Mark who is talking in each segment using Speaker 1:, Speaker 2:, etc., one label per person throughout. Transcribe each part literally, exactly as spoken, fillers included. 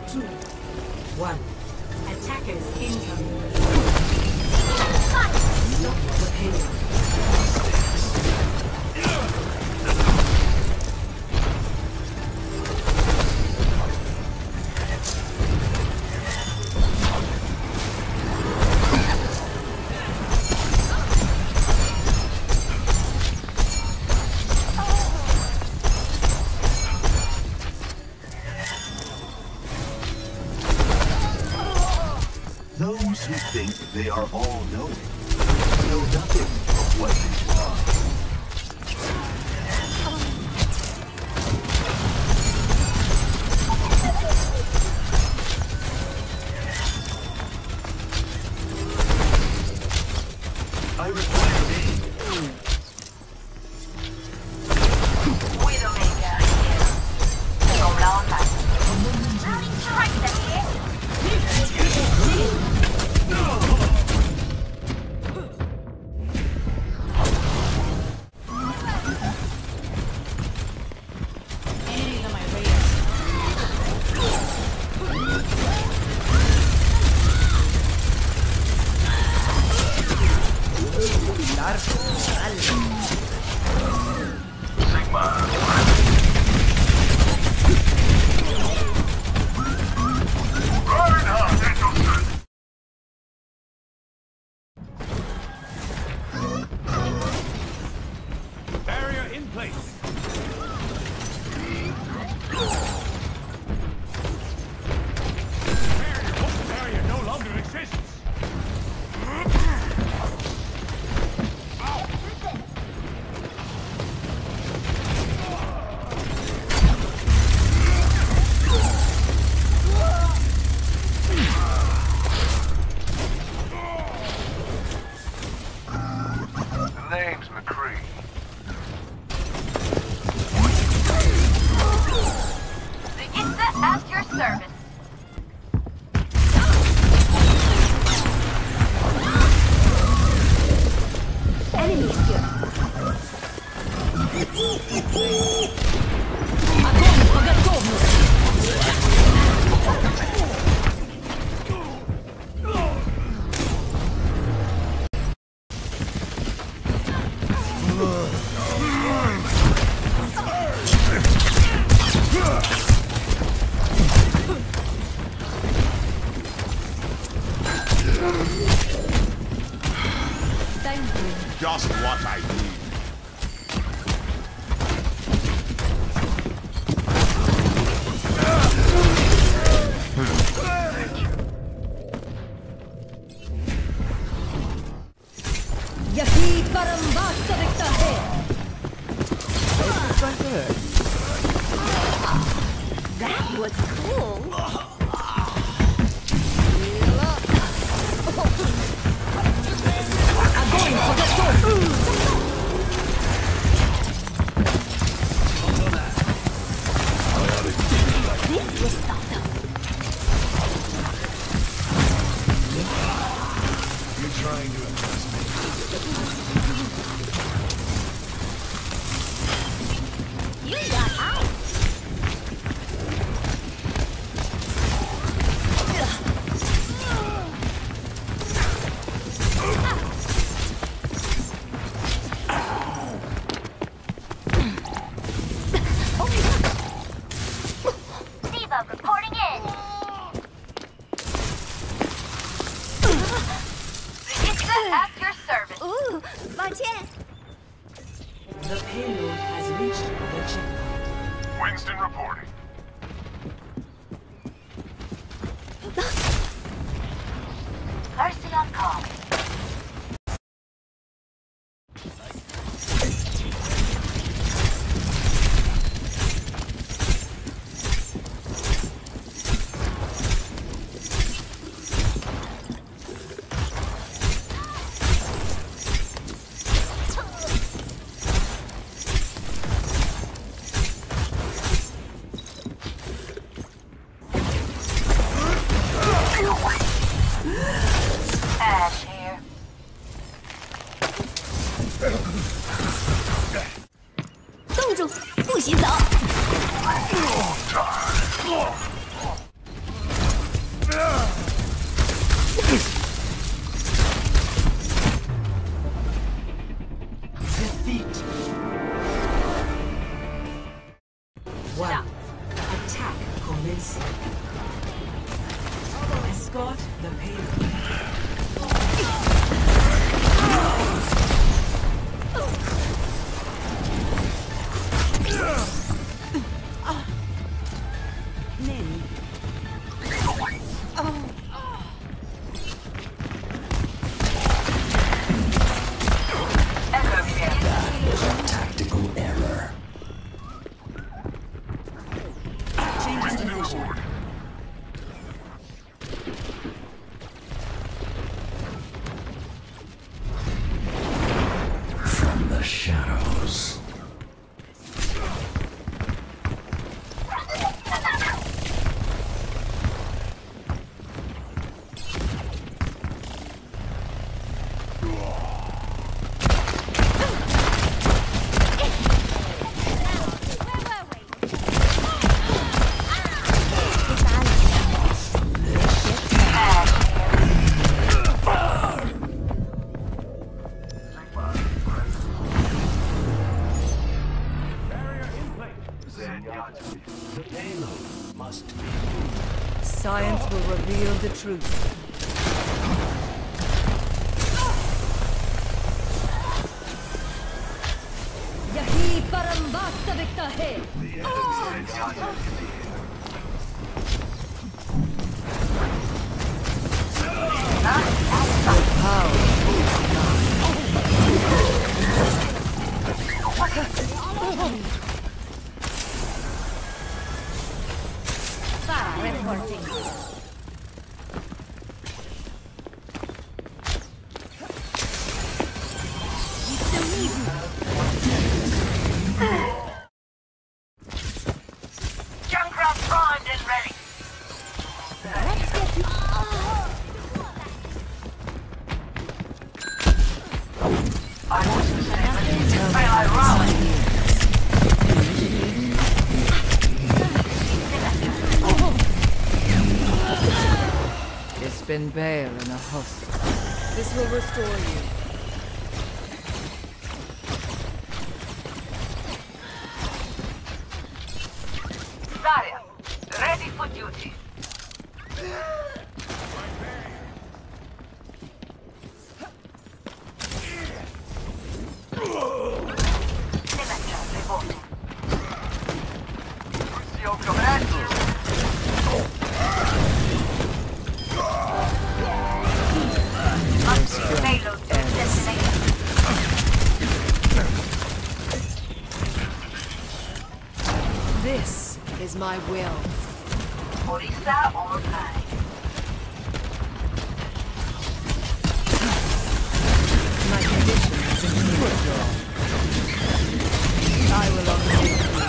Speaker 1: two, one. Attackers incoming. Stop the payload.
Speaker 2: Those who think they are all-knowing know nothing of what they are. I require aid.
Speaker 3: Widowmaker here. From Launch. Mounting strikes here.
Speaker 4: Just what I need.
Speaker 5: यही परम वास्तविकता है। That was cool. This was something.
Speaker 4: You're trying to impress me.
Speaker 5: You got out.
Speaker 3: Reporting in. It's at your service.
Speaker 5: Ooh, 抱歉.
Speaker 1: The payload has reached the checkpoint.
Speaker 4: Winston reporting.
Speaker 3: Mercy on call.
Speaker 1: One. Attack commencing. Escort the payload.
Speaker 5: Nanny.
Speaker 3: Echo here.
Speaker 2: Tactical error.
Speaker 1: Changing position.
Speaker 2: From the shadows. The payload must be.
Speaker 1: Science will reveal the truth.
Speaker 5: यही परम वास्तविकता है। Para reporting. We still need you.
Speaker 3: Junkrat primed and ready.
Speaker 5: Let's get you.
Speaker 3: I want to say, fail I run.
Speaker 1: It's been Baal in a husk. This will restore you.
Speaker 3: Zarya, ready for duty. Symmetra reporting. Crucio comando. Payload to destination.
Speaker 1: This is my will.
Speaker 3: Orisa on high.
Speaker 1: My condition is immediate. I will overtake you.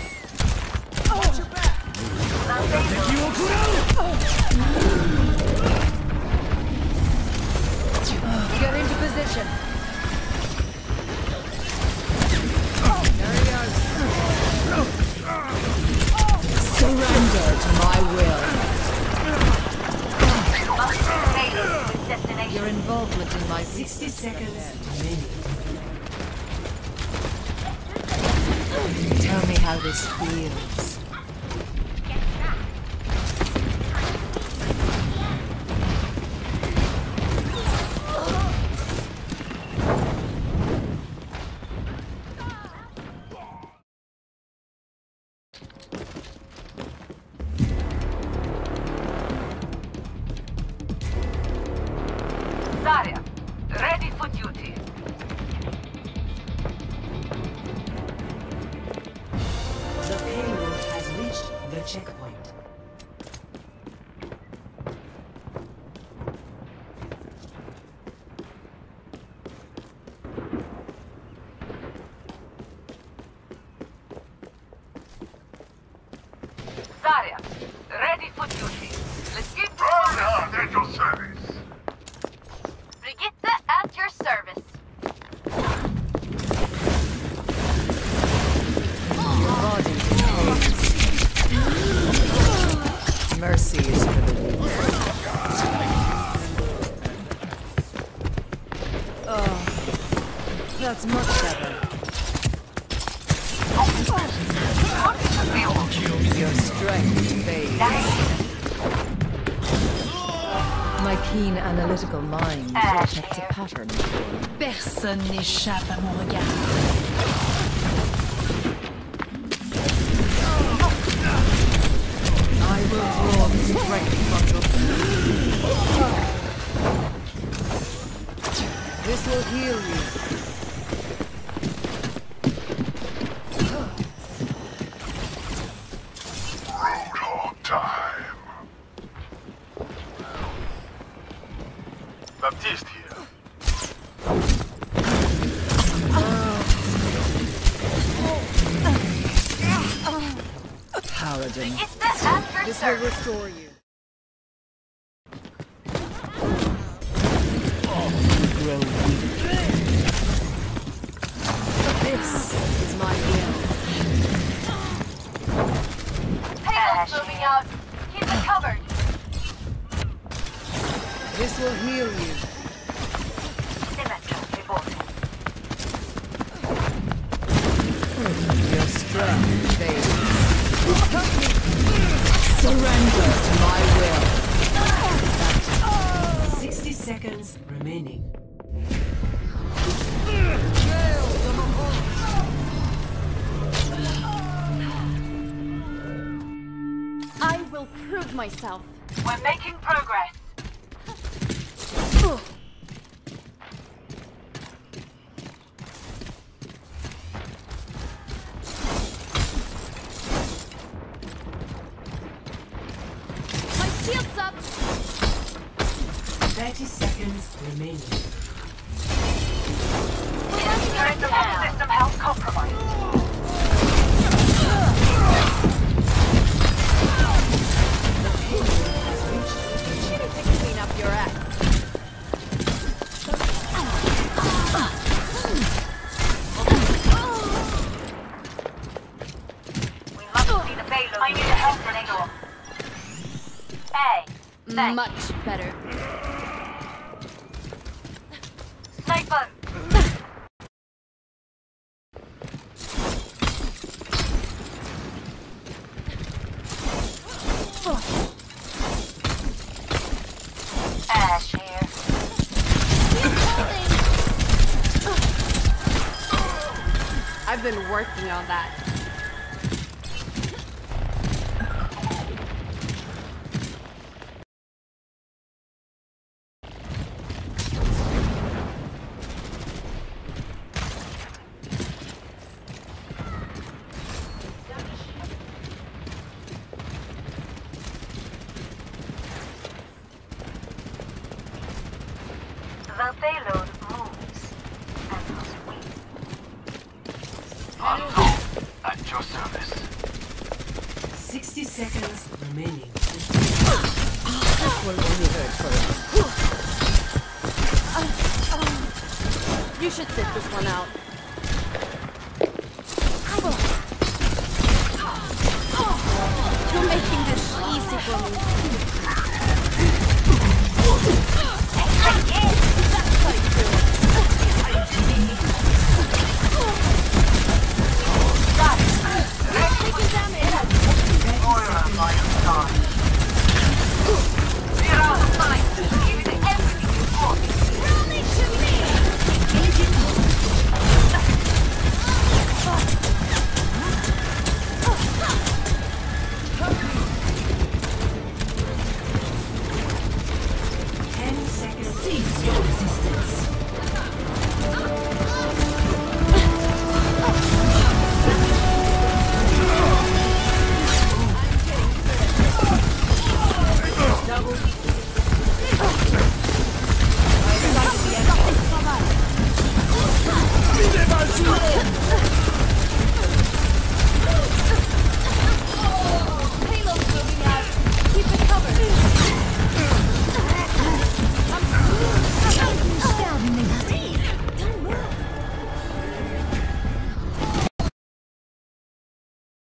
Speaker 1: Get into position. There he is. Surrender to my will.
Speaker 3: Payload to destination.
Speaker 1: Your involvement in my sixty seconds remaining. Tell me how this feels.
Speaker 3: Zarya, ready for duty.
Speaker 1: The payload has reached the checkpoint.
Speaker 3: Zarya, ready for duty. Let's get
Speaker 4: Reinhardt at your service.
Speaker 3: Brigitte at your service.
Speaker 1: Your body decays. Mercy is for the weak. Oh, that's much better.
Speaker 3: What is the field?
Speaker 1: strength fades. My keen analytical mind detects a pattern.
Speaker 5: Personne n'échappe à mon regard.
Speaker 1: I will draw the strength from your... This will heal you.
Speaker 4: Roadhog time. Baptiste here.
Speaker 1: Paladin.
Speaker 3: It's the Sanford
Speaker 1: This will
Speaker 3: Surge.
Speaker 1: restore you. Grow weak. This is my will.
Speaker 3: Payload's moving out. Keep it covered.
Speaker 1: This will heal you.
Speaker 3: Symmetra reporting.
Speaker 1: Your strength fades. Surrender to my will.
Speaker 6: Sixty seconds remaining.
Speaker 5: I will prove myself.
Speaker 3: We're making progress.
Speaker 5: My shield's up.
Speaker 6: Thirty seconds remaining.
Speaker 3: There is the whole system health compromised.
Speaker 5: You need to clean up your act.
Speaker 3: We must see the payload. I need a help grenade. Hey, thanks.
Speaker 5: Much better.
Speaker 3: Sniper. Ash here.
Speaker 5: I've been working on that.
Speaker 3: The payload moves and must win.
Speaker 2: Unknown at your service.
Speaker 6: Sixty seconds remaining.
Speaker 1: This will only hurt for you.
Speaker 5: You should sit this one out.